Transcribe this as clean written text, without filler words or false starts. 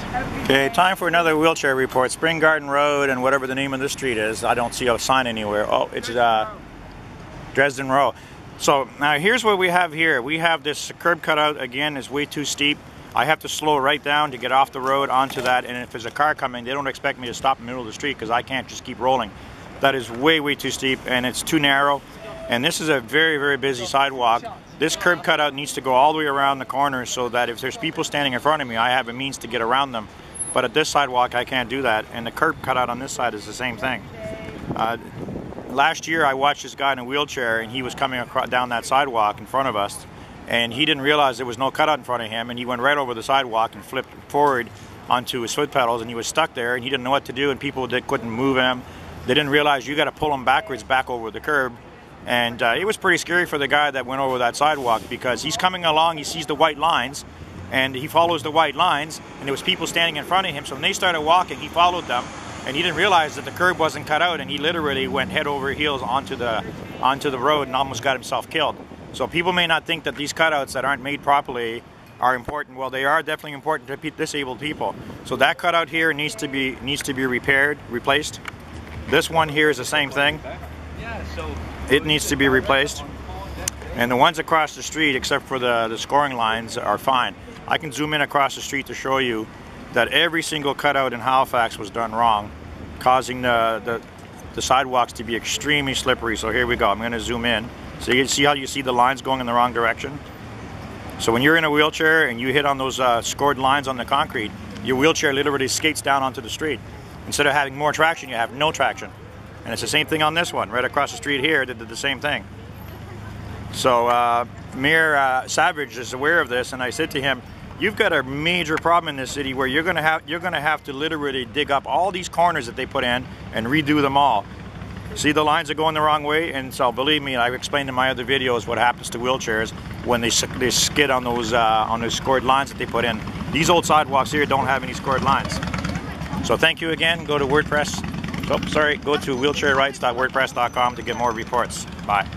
Okay, time for another wheelchair report. Spring Garden Road and whatever the name of the street is. I don't see a sign anywhere. Oh, it's Dresden Row. So now here's what we have here. We have this curb cutout. Again, is way too steep. I have to slow right down to get off the road onto that, and if there's a car coming, they don't expect me to stop in the middle of the street because I can't just keep rolling. That is way too steep, and it's too narrow. And this is a very busy sidewalk. This curb cutout needs to go all the way around the corner so that if there's people standing in front of me, I have a means to get around them. But at this sidewalk, I can't do that, and the curb cutout on this side is the same thing. Last year, I watched this guy in a wheelchair, and he was coming down that sidewalk in front of us, and he didn't realize there was no cutout in front of him, and he went right over the sidewalk and flipped forward onto his foot pedals, and he was stuck there, and he didn't know what to do, and people couldn't move him. They didn't realize you got to pull him backwards back over the curb. And it was pretty scary for the guy that went over that sidewalk because he's coming along, he sees the white lines, and he follows the white lines, and there was people standing in front of him, so when they started walking, he followed them, and he didn't realize that the curb wasn't cut out, and he literally went head over heels onto the road and almost got himself killed. So people may not think that these cutouts that aren't made properly are important. Well, they are definitely important to disabled people. So that cutout here needs to be repaired, replaced. This one here is the same thing. It needs to be replaced. And the ones across the street, except for the scoring lines, are fine. I can zoom in across the street to show you that every single cutout in Halifax was done wrong, causing the sidewalks to be extremely slippery. So here we go. I'm going to zoom in. So you can see how you see the lines going in the wrong direction. So when you're in a wheelchair and you hit on those scored lines on the concrete, your wheelchair literally skates down onto the street. Instead of having more traction, you have no traction. And it's the same thing on this one. Right across the street here, they did the same thing. So Mayor Savage is aware of this, and I said to him, you've got a major problem in this city where you're going to have to literally dig up all these corners that they put in and redo them all. See, the lines are going the wrong way, and so believe me, I've explained in my other videos what happens to wheelchairs when they skid on those scored lines that they put in. These old sidewalks here don't have any scored lines. So thank you again. Go to WordPress. Go to wheelchairrights.wordpress.com to get more reports. Bye.